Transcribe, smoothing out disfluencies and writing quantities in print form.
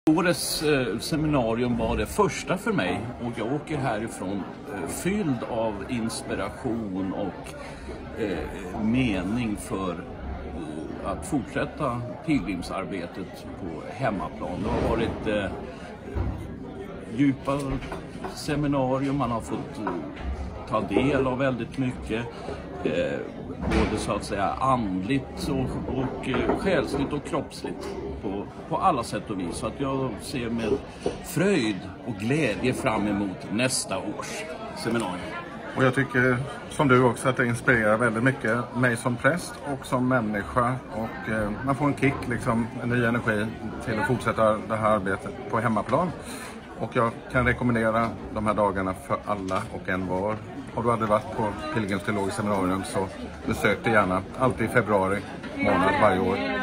Årets seminarium var det första för mig och jag åker härifrån fylld av inspiration och mening för att fortsätta pilgrimsarbetet på hemmaplan. Det har varit djupa seminarium, man har fått ta del av väldigt mycket, både så att säga andligt och själsligt och kroppsligt på alla sätt och vis. Så att jag ser med fröjd och glädje fram emot nästa års seminarium. Och jag tycker som du också att det inspirerar väldigt mycket mig som präst och som människa, och man får en kick, liksom en ny energi till att fortsätta det här arbetet på hemmaplan. Och jag kan rekommendera de här dagarna för alla och en var. Har du aldrig varit på Pilgrimsteologiskt seminarium så besök det gärna, alltid i februari månad varje år.